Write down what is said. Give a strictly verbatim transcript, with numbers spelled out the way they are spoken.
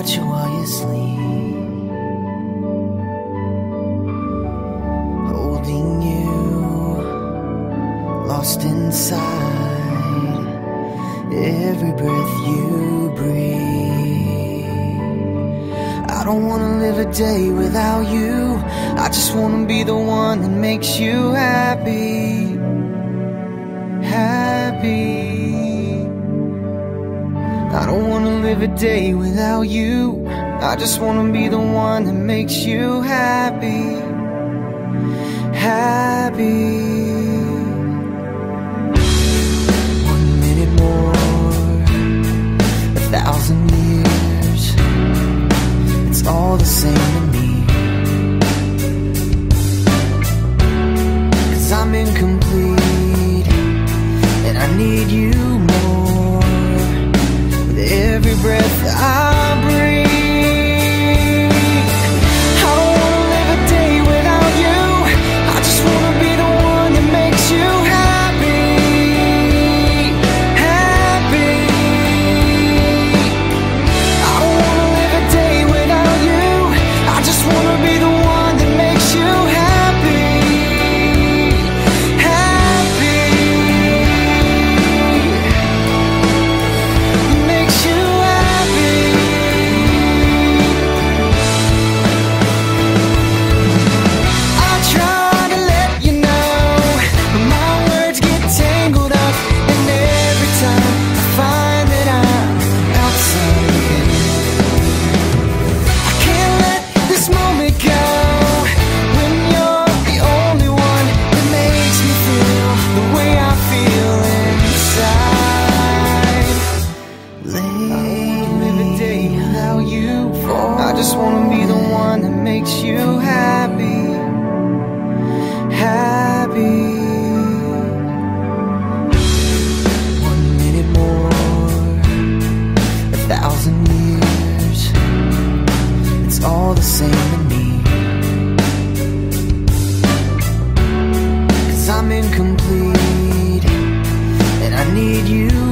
watch you while you sleep, holding you, lost inside every breath you breathe. I don't wanna live a day without you. I just wanna be the one that makes you happy, happy. I don't wanna live a day without you. I just wanna be the one that makes you happy, happy. One minute more, a thousand years, it's all the same to me. 'Cause I'm incomplete, and I need you more with every breath I breathe. I don't wanna live a day without you. I just wanna be the one that makes you happy, happy. I don't wanna live a day without you. I just wanna be the one that makes you happy, happy. Makes you happy. I try to let you know, but my words get tangled up, and every time I find that I'm outside, I can't let this moment go. When you're the only one that makes me feel the way I feel inside. Lately, live a day without you. I just wanna be the one that makes you happy, happy. One minute more, a thousand years, it's all the same to me. 'Cause I'm incomplete, and I need you